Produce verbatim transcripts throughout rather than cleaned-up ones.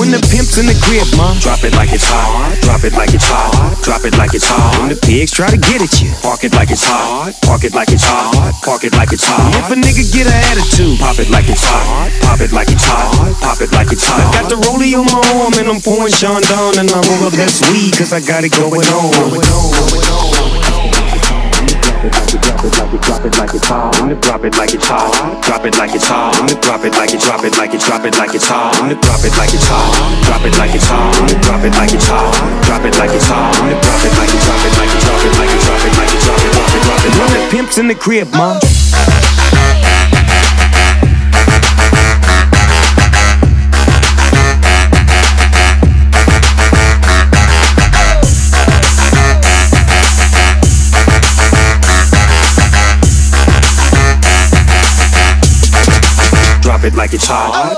When the pimp's in the crib, ma, drop it like it's hot. Drop it like it's hot. Drop it like it's hot. When the pigs try to get at you, park it like it's hot. Park it like it's hot. Park it like it's hot. If a nigga get an attitude, pop it like it's hot. Pop it like it's hot. Pop it like it's hot. I got the rollie on my arm and I'm pouring Sean down and I roll up that weed cause I got it going on. Drop it like it, drop it like it's hot. Drop it like it's hot. Drop it like it's hot. Drop it like it, drop it like it, drop it like it's hot. Drop it like it's hot. Drop it like it's hot. Drop it like it's hot. Drop it like it's hot. Drop it like it, drop it like it, drop it like it, drop it like it, drop it, drop it, drop it. When the pimp's in the crib, ma. Drop it like it's hot.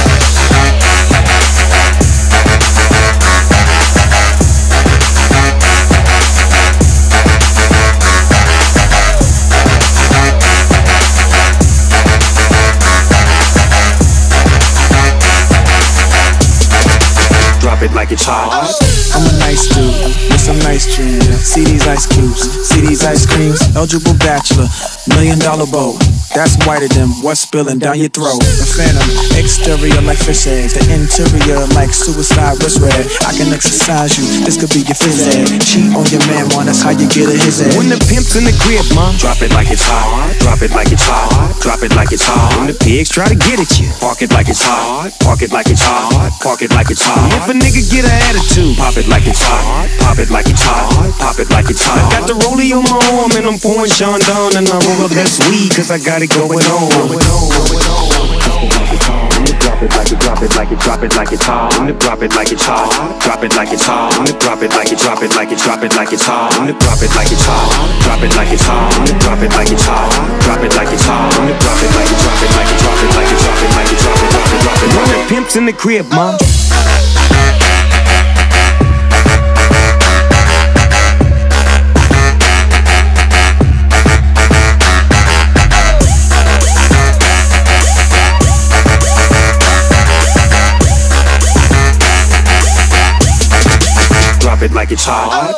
Drop it like it's hot. I'm a nice dude with some nice dreams. See these ice cubes, see these ice creams. Eligible bachelor, million dollar bow. That's whiter than what's spilling down your throat. The phantom, exterior like fish eggs, the interior like suicide wrist red. I can exercise you, this could be your phys ed. Cheat on your man, one, that's how you get a his head. When the pimp's in the crib, ma, drop it like it's hot. Drop it like it's hot. Drop it like it's hot. When the pigs try to get at you, park it like it's hot. Park it like it's hot. Park it like it's hot. If a nigga get an attitude, pop it like it's hot. Pop it like it's hot. Pop it like it's hot. I got the rollie on my arm and I'm pouring Sean down and I roll up that weed cause I got it going on. Drop it like it, drop it like it, drop it like it's hot. Drop it like it's hot. Drop it like it's hot. Drop it like it, drop it like it, drop it like it's hot. Drop it like it's hot. Drop it like it's hot. Drop it like it's hot. Drop it like it's hot. Drop it like it, drop it like it, drop it like it, drop it like it, drop it, drop it, drop it. When the pimp's in the crib, ma. Drop it like it's hot.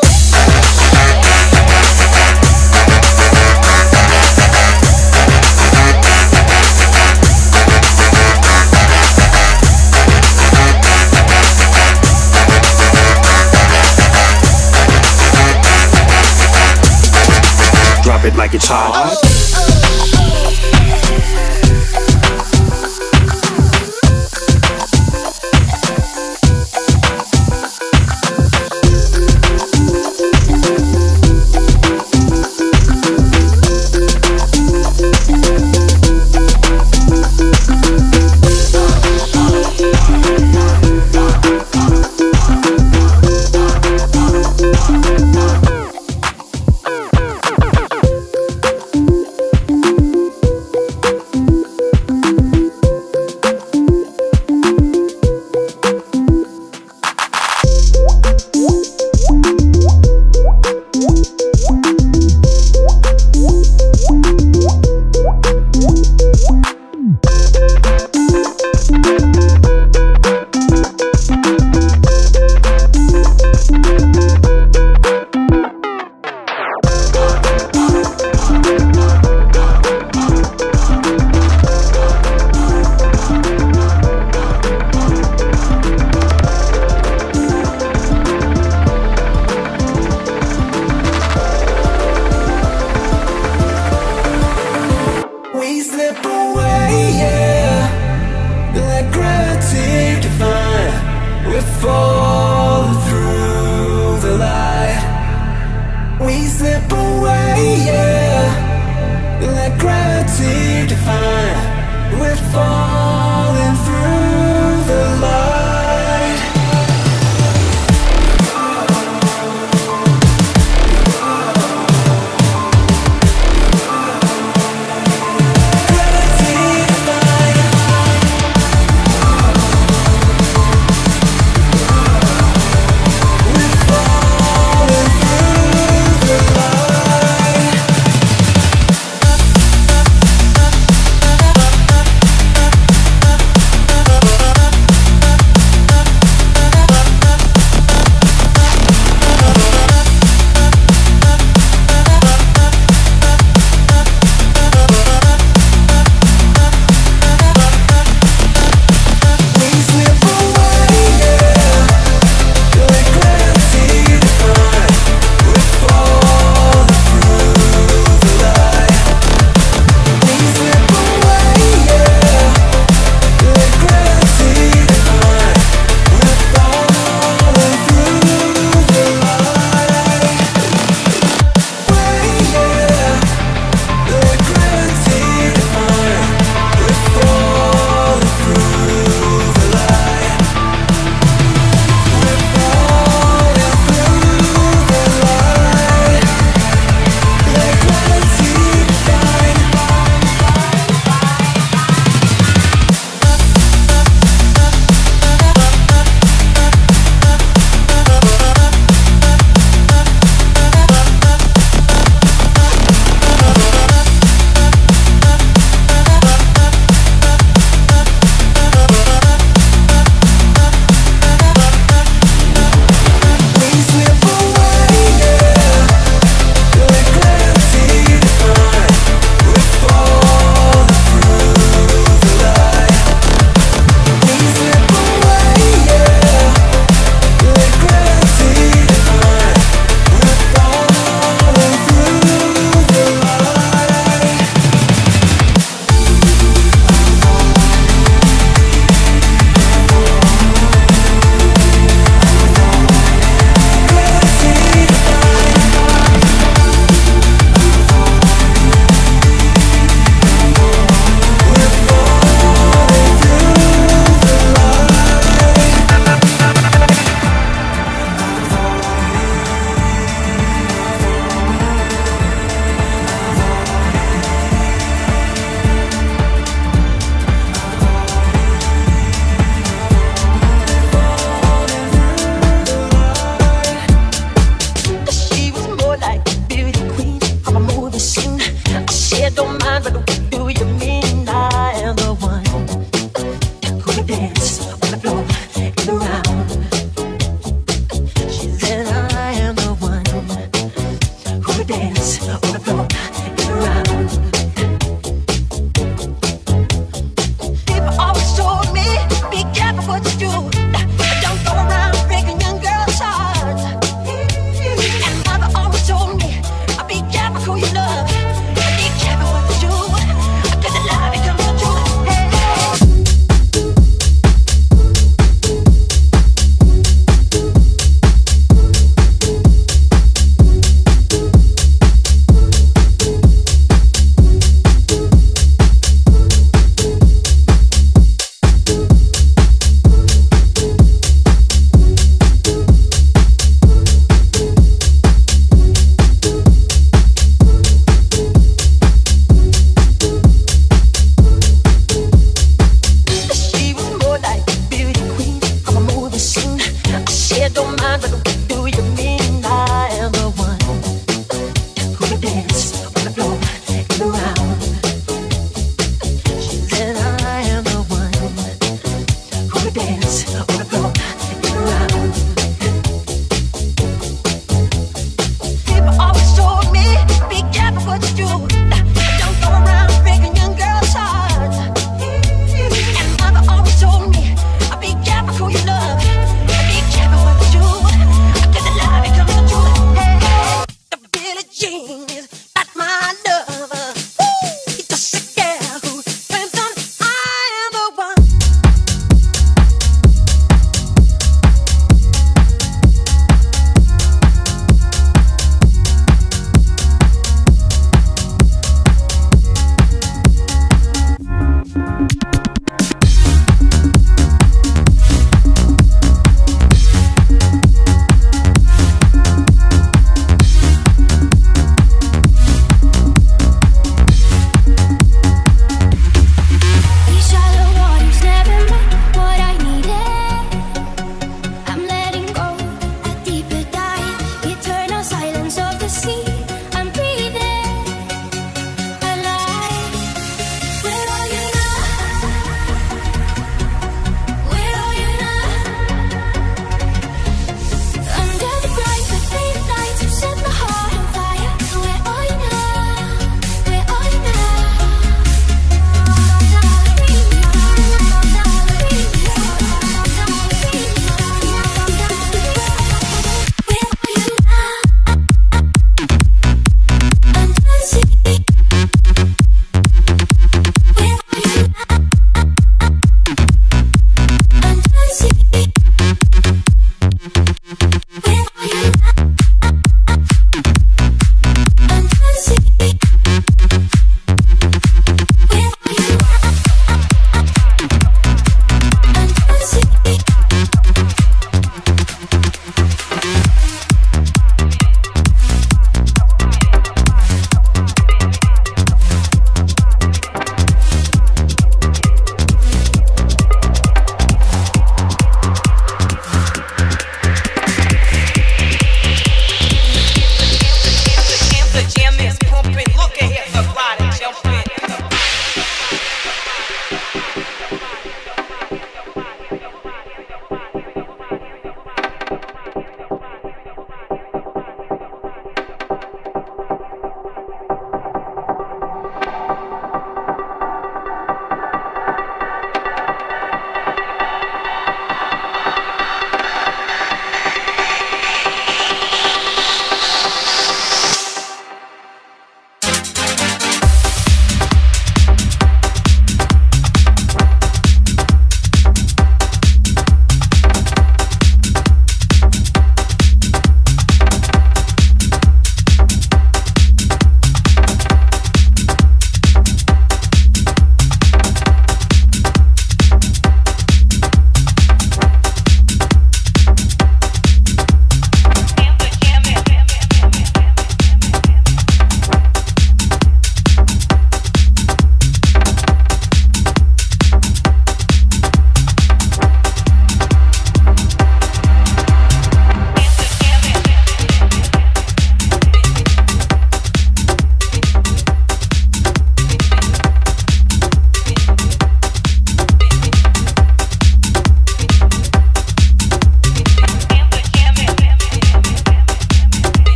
Drop it like it's hot.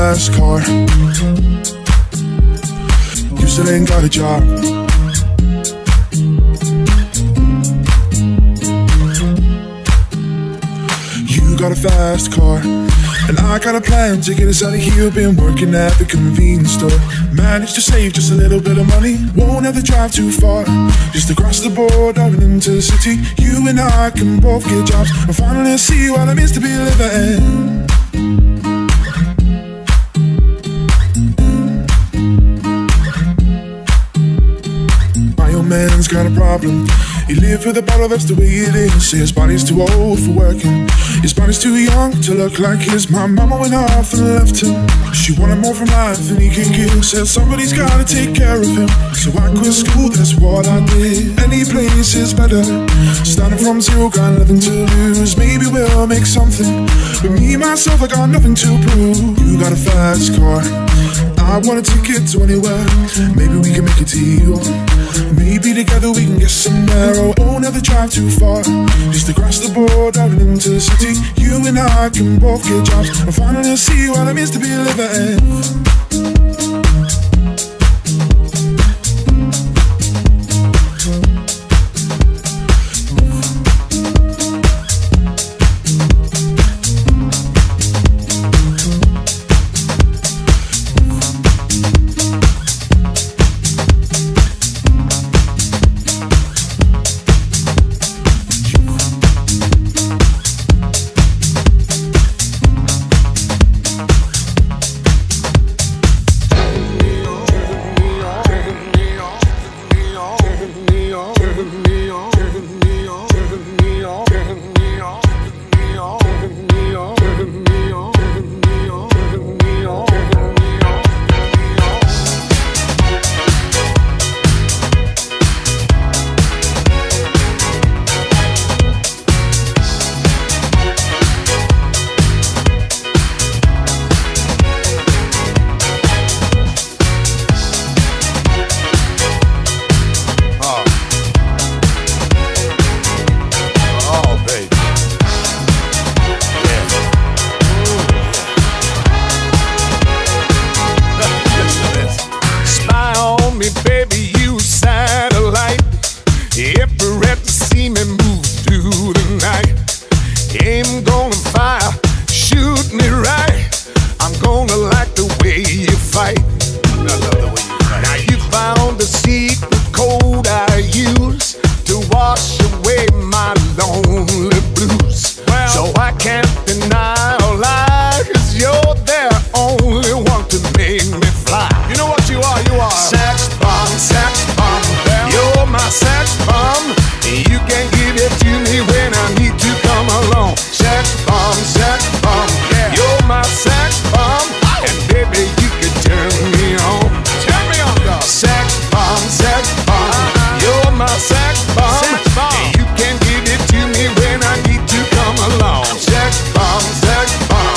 fast car. You still ain't got a job. You got a fast car, and I got a plan to get us out of here. Been working at the convenience store. Managed to save just a little bit of money. Won't have to drive too far. Just across the border and into the city. You and I can both get jobs and finally see what it means to be living. My old man's got a problem. He lived with a bottle, that's the way it is. Say his body's too old for working. His body's too young to look like his. My mama went off and left him. She wanted more from life than he can give. Said somebody's gotta take care of him. So I quit school, that's what I did. Any place is better. Starting from zero, got nothing to lose. Maybe we'll make something. But me, myself, I got nothing to prove. You got a fast car. I want a ticket to anywhere. Maybe we can make it to you. Maybe together we can get somewhere. Oh, won't have to drive too far. Just across the border and into the city. You and I can both get jobs and finally see what it means to be living. Sex bomb, sex bomb.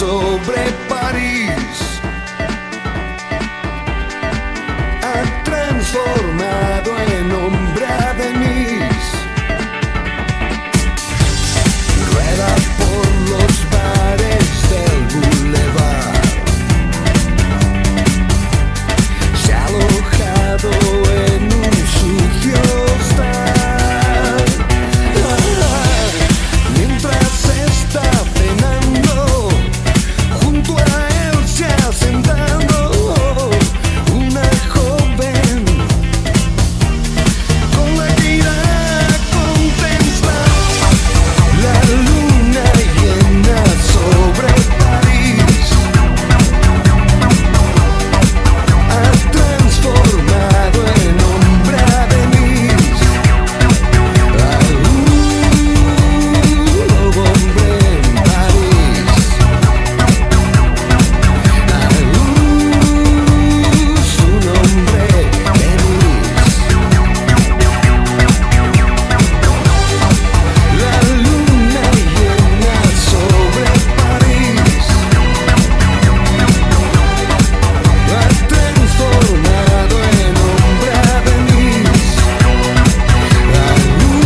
sobre París ha transformado en hombre a Denise. Rueda por los bares del boulevard, se ha alojado en un sucio hostal. Ah, mientras está cenando, junto a él se ha sentado una joven con la que irá a contemplar la luna llena sobre París. Ha transformado en hombre a Denise, a un hombre en París, a un su nombre Denise. La luna llena sobre París ha transformado en hombre a Denise, a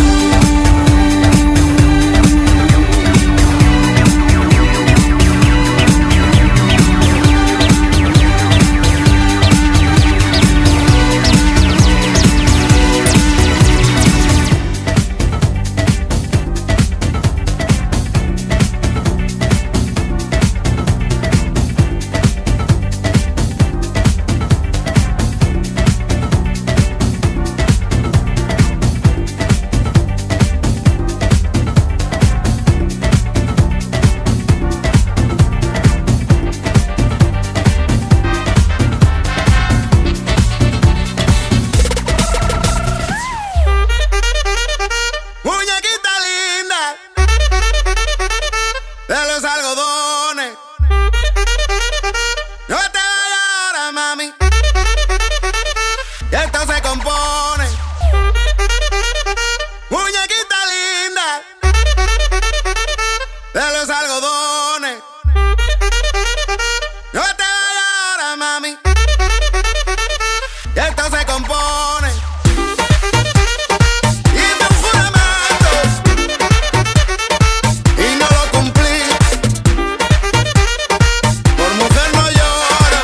muñequita linda de los algodones, no te vayas ahora, mami, que esto se compone. Muñequita linda de los algodones, no te vayas ahora, mami, que esto se compone. Hice un juramento y no lo cumplí. Por mujer no lloro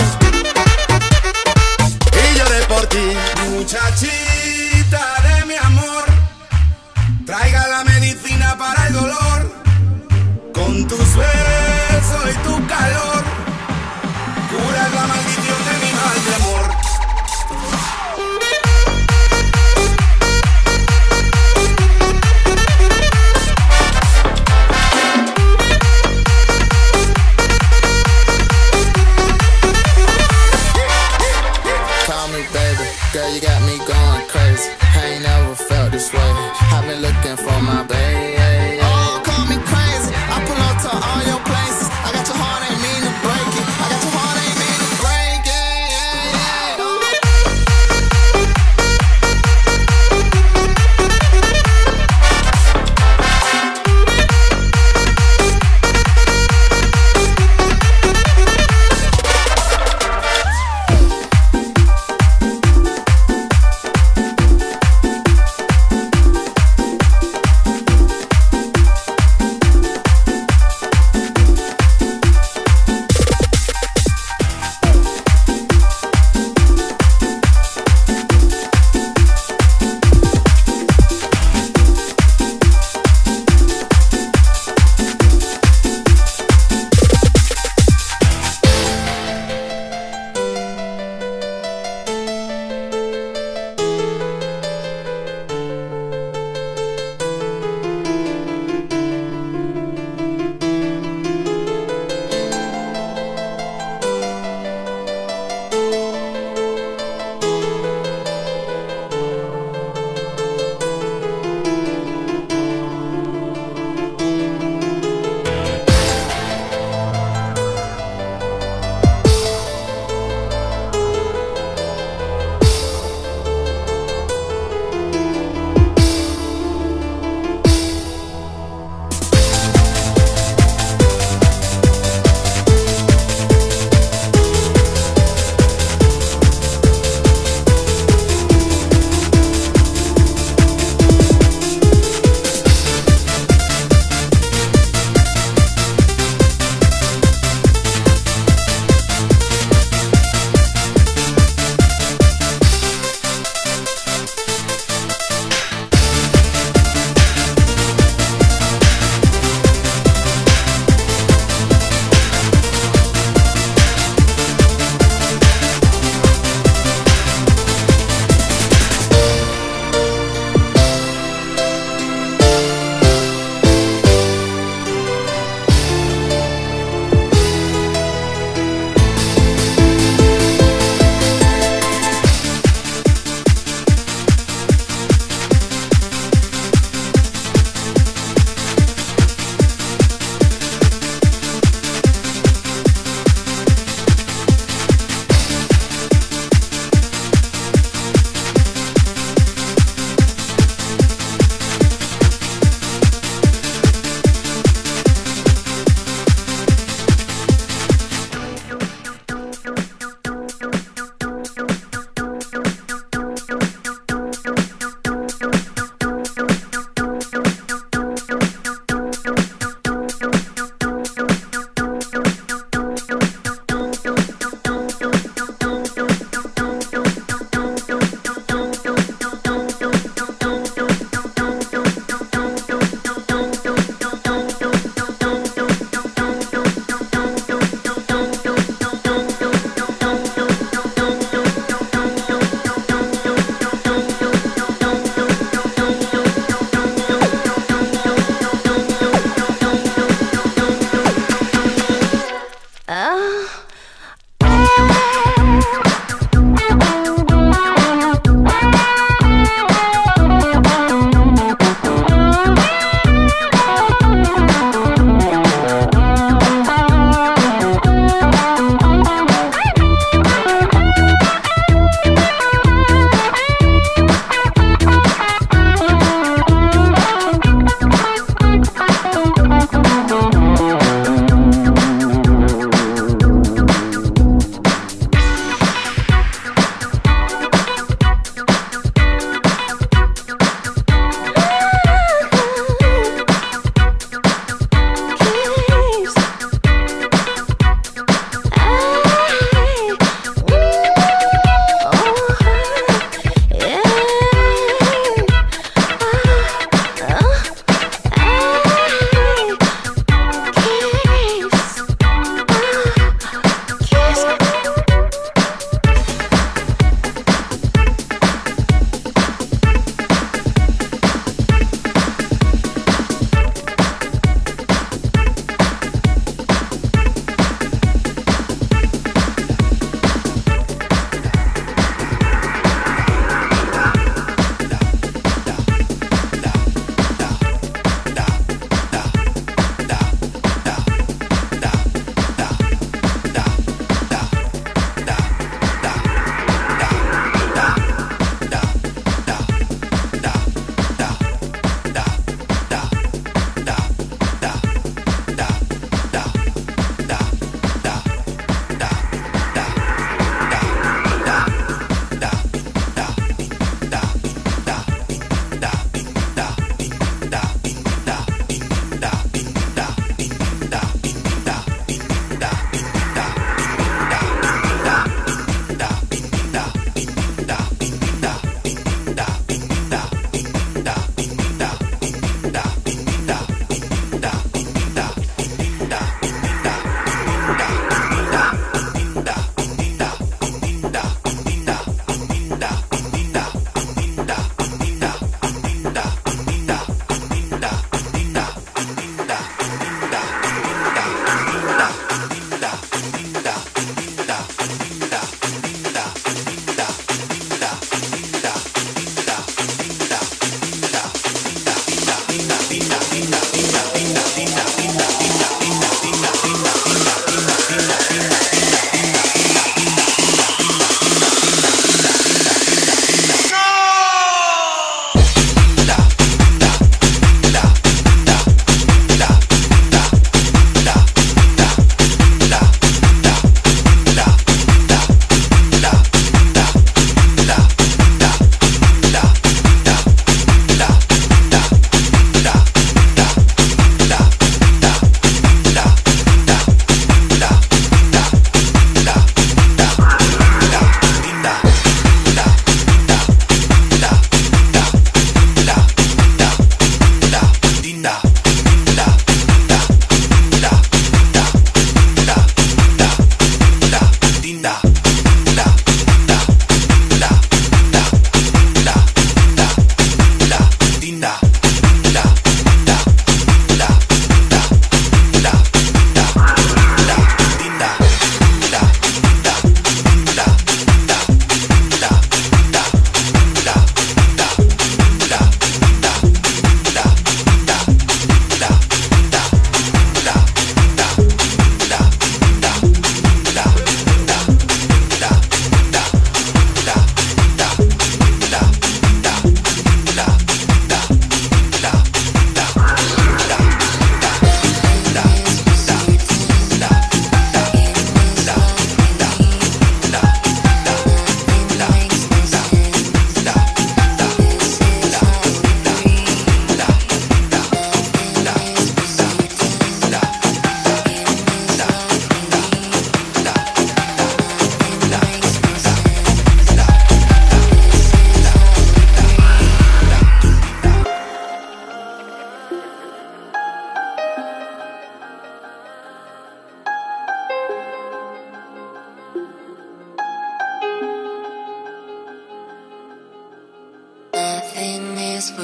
y lloré por ti. Muchachita de mi amor, traiga la medicina para el dolor. Con tus besos y tu calor, curas la maldición de mi mal de amor. Call me baby, girl, you got me going crazy. I ain't never felt this way. I've been looking for my baby. Oh, call me crazy. I pull up to all your places. I got your heart, ain't mean to break it. I got your heart, ain't mean to break it. Yeah, yeah. Oh.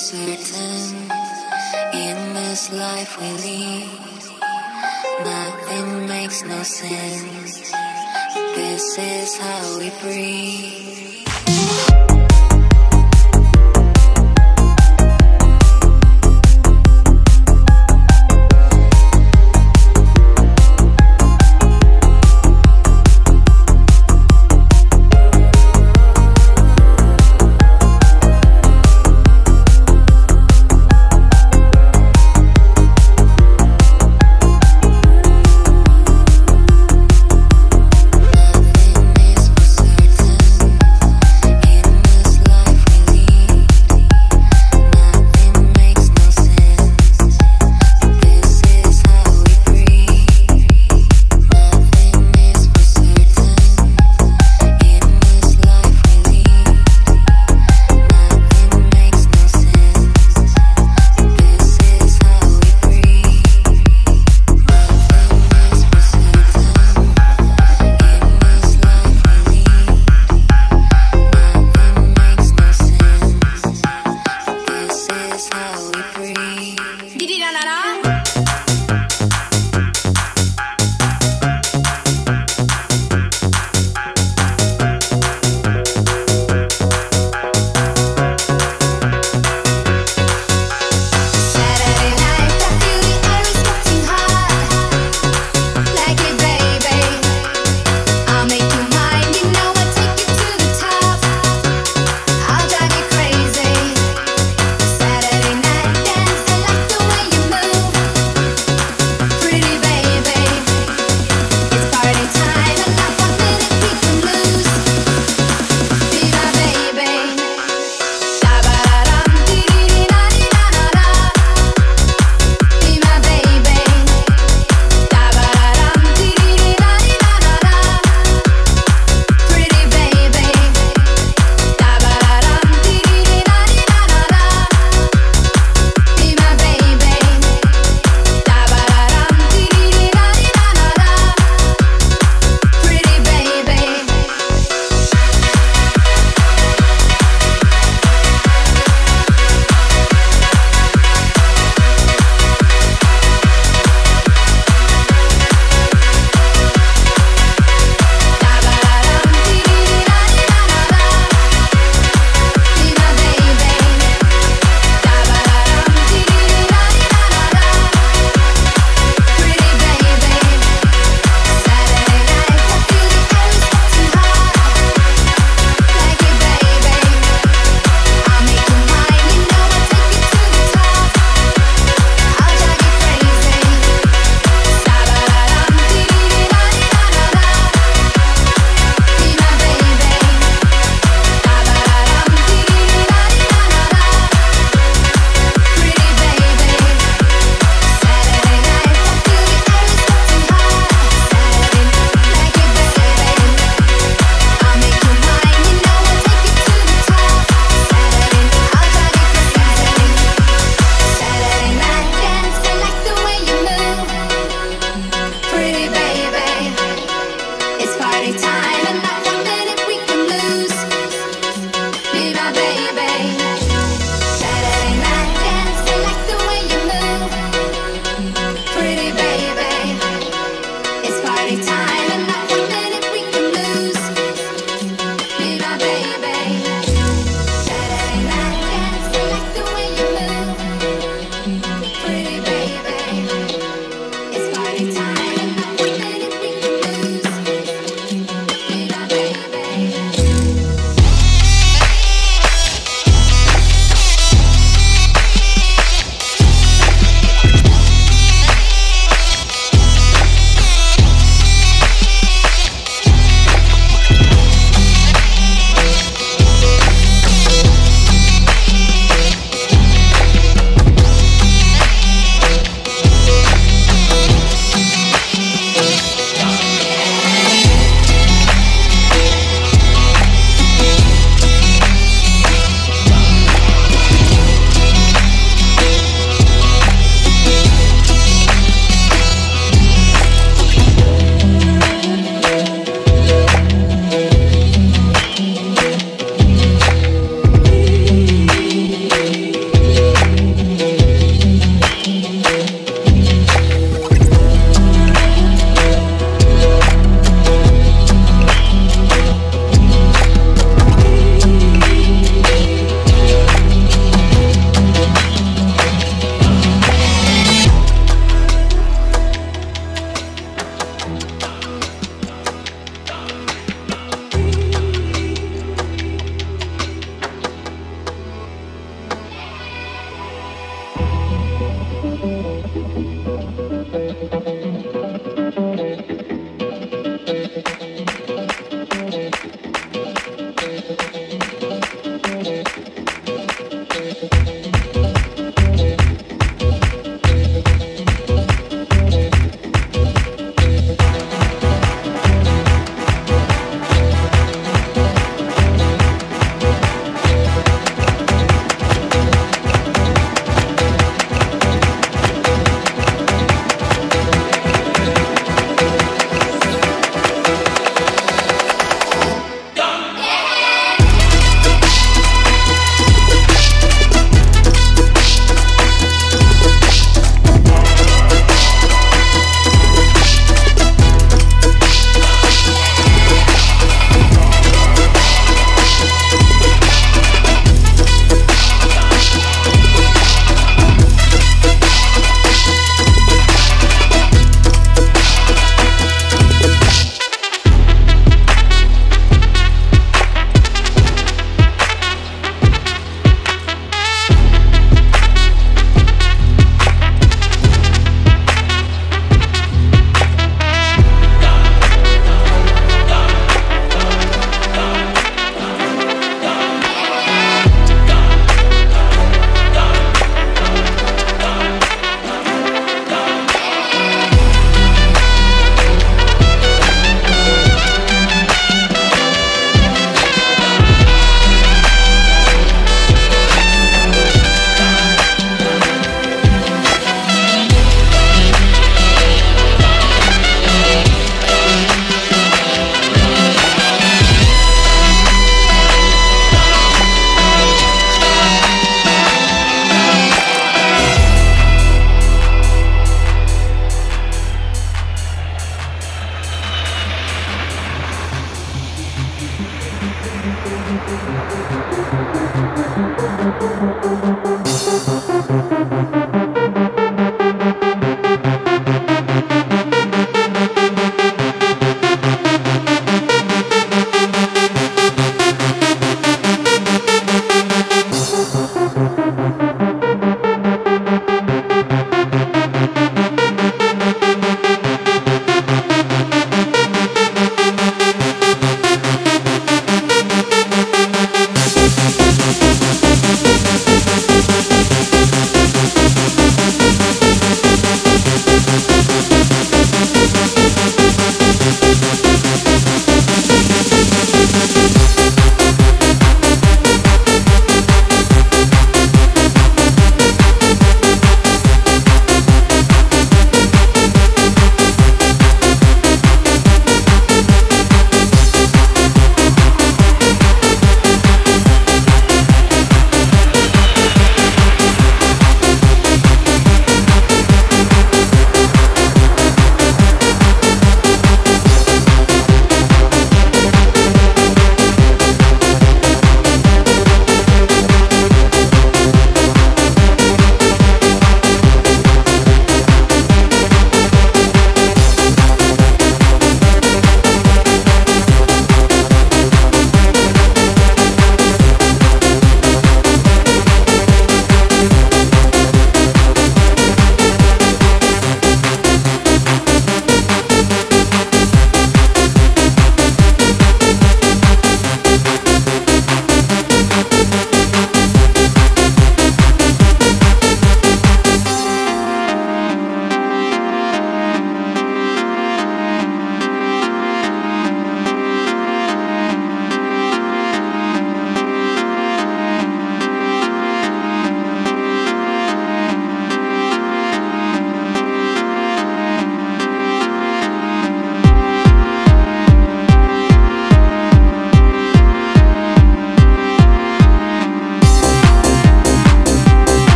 certain in this life we lead. Nothing makes no sense. This is how we breathe. Move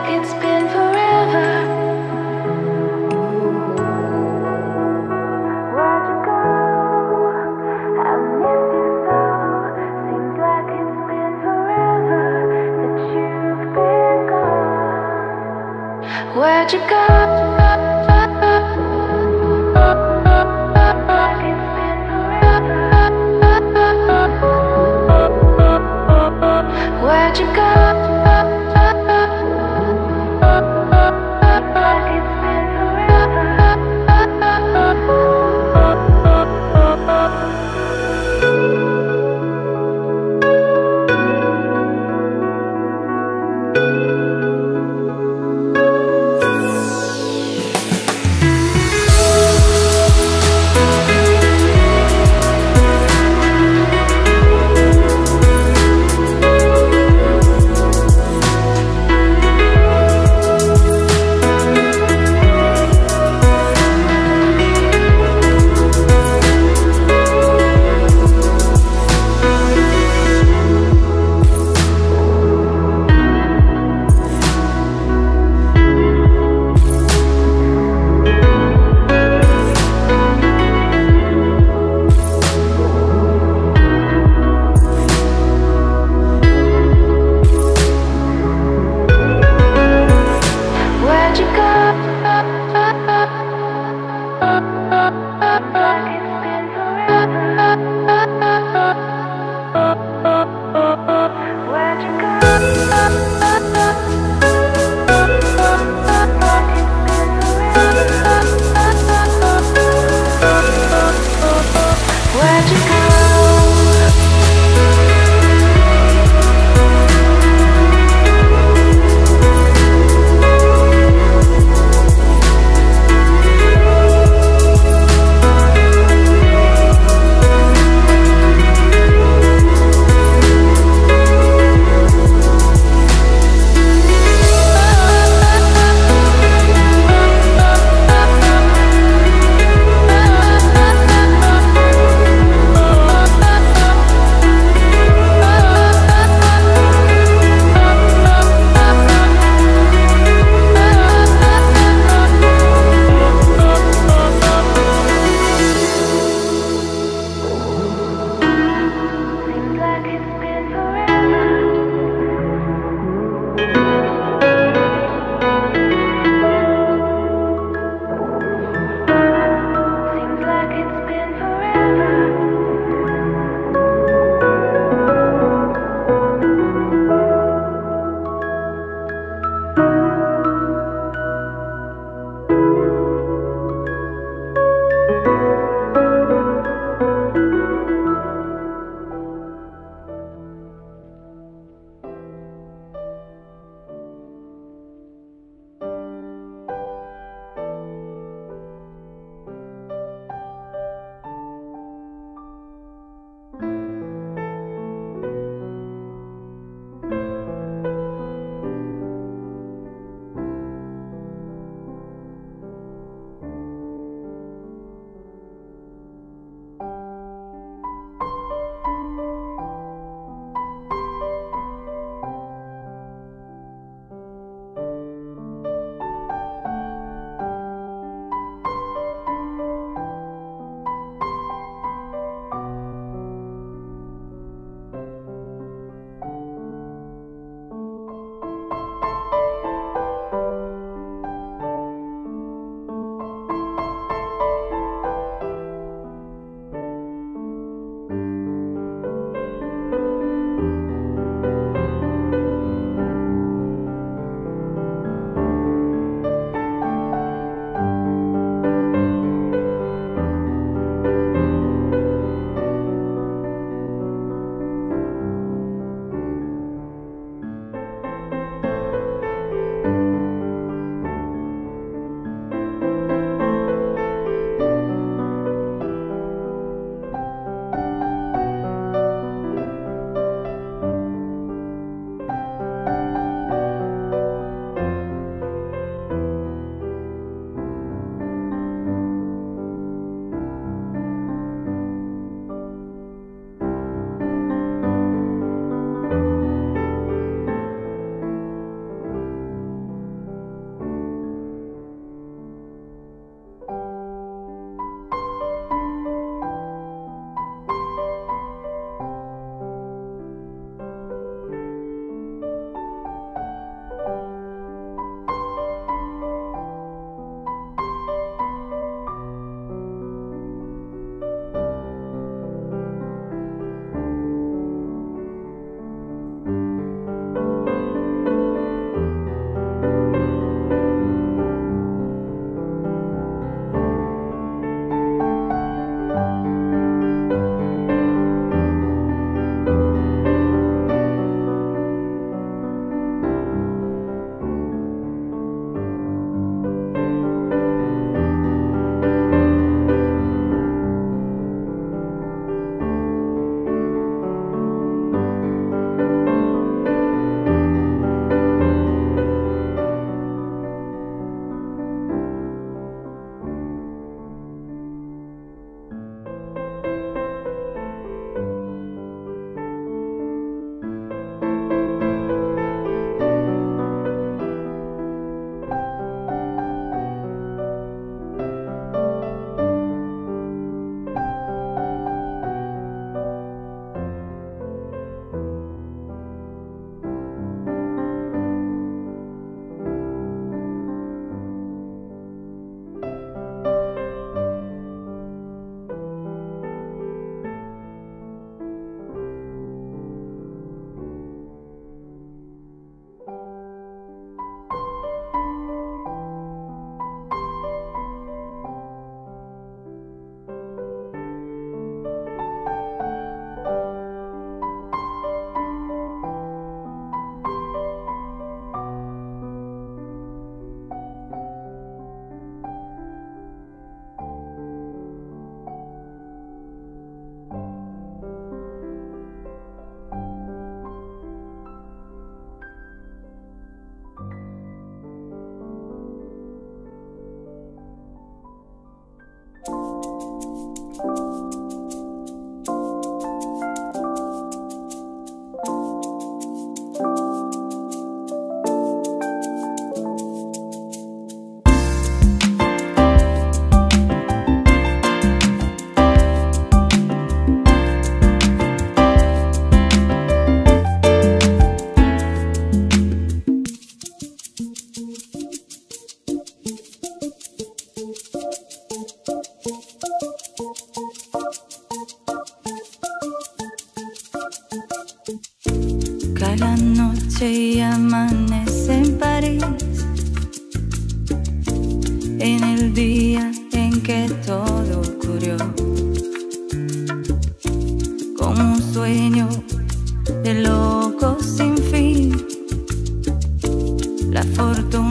like it's been forever. Where'd you go? I miss you so. Seems like it's been forever that you've been gone. Where'd you go? Where'd you go? Like it's been forever. noche y amanece en París, en el día en que todo ocurrió, como un sueño de loco sin fin. La fortuna